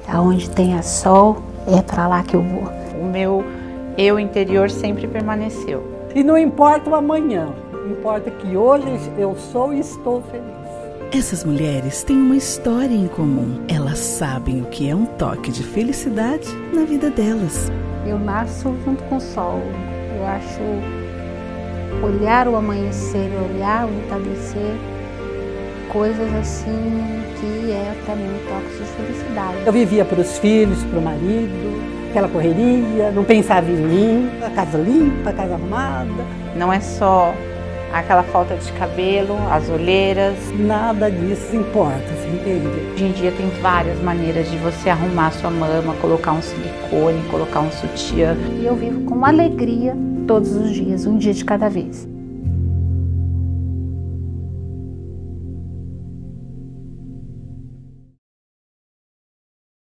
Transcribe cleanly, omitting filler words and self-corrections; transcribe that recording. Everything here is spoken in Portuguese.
Aonde tem sol, é para lá que eu vou. O meu eu interior sempre permaneceu. E não importa o amanhã, importa que hoje eu sou e estou feliz. Essas mulheres têm uma história em comum. Elas sabem o que é um toque de felicidade na vida delas. Eu nasço junto com o sol. Eu acho olhar o amanhecer, olhar o entardecer, coisas assim que é para mim um toque de felicidade. Eu vivia para os filhos, para o marido, aquela correria, não pensava em mim, a casa limpa, a casa arrumada. Não é só aquela falta de cabelo, as olheiras. Nada disso importa, você entende? Hoje em dia tem várias maneiras de você arrumar sua mama, colocar um silicone, colocar um sutiã. E eu vivo com alegria todos os dias, um dia de cada vez.